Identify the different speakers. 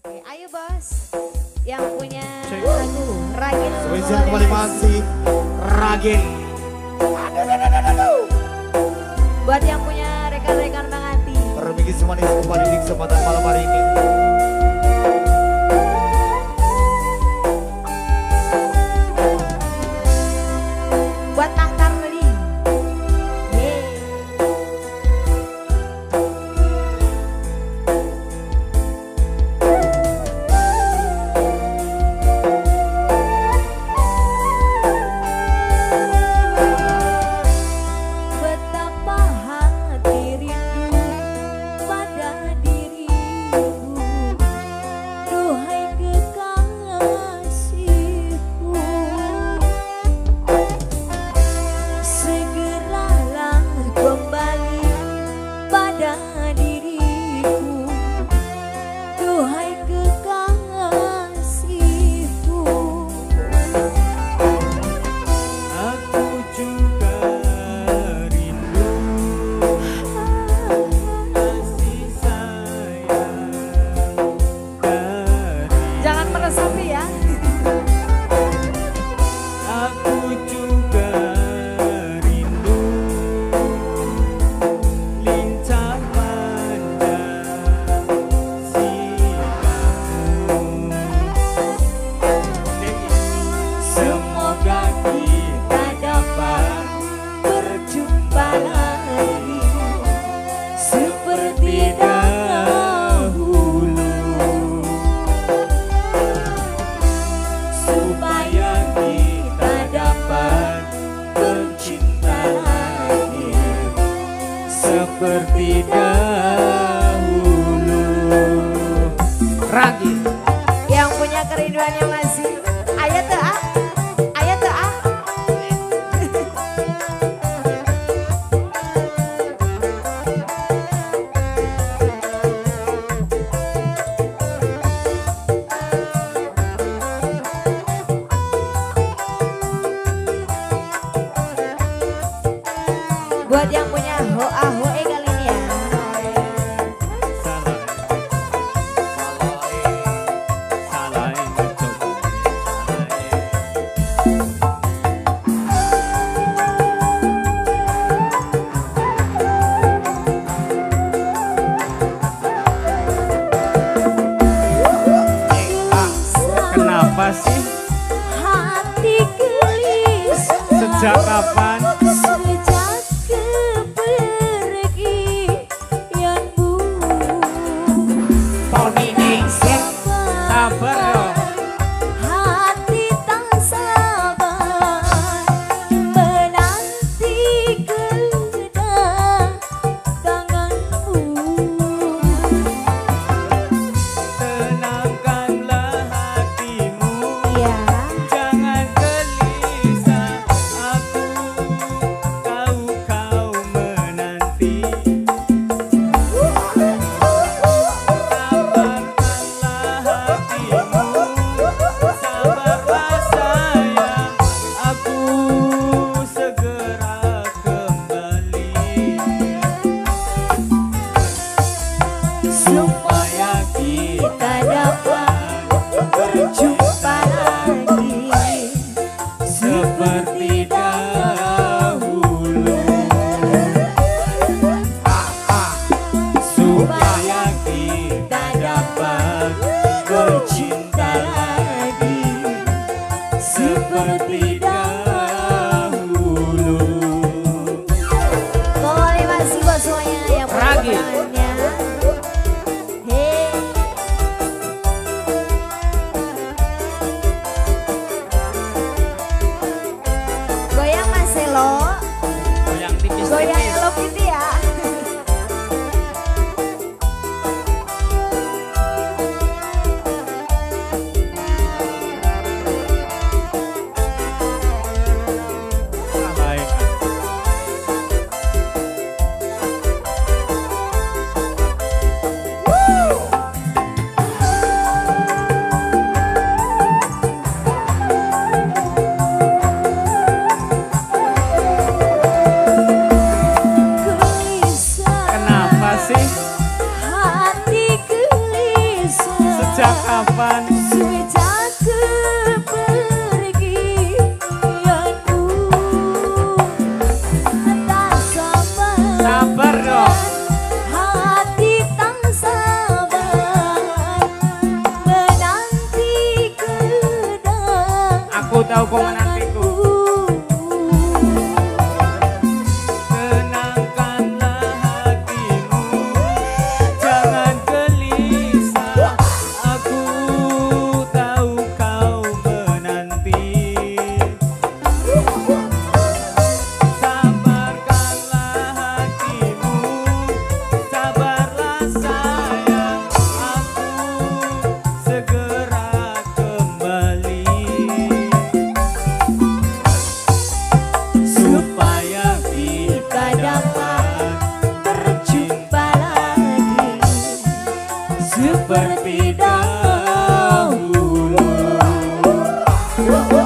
Speaker 1: Oke, ayo bos, yang punya lagu Ragil.
Speaker 2: Spesial kembali masih Ragil.
Speaker 1: Buat yang punya rekan-rekan Bang Ati.
Speaker 2: Permisi semua nih kembali di kesempatan malam hari ini.
Speaker 1: Buat Mang Tarmeli. Betapa hati rindu pada dirimu, duhai kekasihku. Segeralah kembali pada diriku, duhai kekasihku.
Speaker 3: Aku juga rindu kasih sayang dari
Speaker 1: Jangan meresapi ya.
Speaker 3: aku juga rindu lincah manja sikapmu. Semoga kita dapat
Speaker 1: Berjumpa lagi seperti dahulu,
Speaker 3: supaya kita dapat bercinta lagi seperti dahulu.
Speaker 2: Ragil.
Speaker 1: yang punya kerinduannya masih. Ayo tuh ah, ayo tuh ah. Buat yang punya hoa hoe kali ini ya.
Speaker 3: Salah, salah, kenapa sih?
Speaker 1: Hati gelisah.
Speaker 3: Sejak kapan?
Speaker 1: Sejak kepergianmu.
Speaker 3: Sabar yo.
Speaker 1: Hati tak sabar menanti kedatanganmu.
Speaker 3: Tenangkanlah hatimu,
Speaker 1: Iya.
Speaker 3: jangan gelisah. Aku tahu kau menanti. Sabar sejak kapan
Speaker 1: sejak kepergianmu tak sabar
Speaker 3: sabar dong
Speaker 1: hati tak sabar menanti kedatangan
Speaker 3: aku tahu kau menantiku tenangkanlah hatimu jangan gelisah aku tahu kau menanti sabarkanlah hatimu sabarlah sayang aku segera kembali supaya kita dapat
Speaker 1: berjumpa lagi
Speaker 3: seperti dahulu.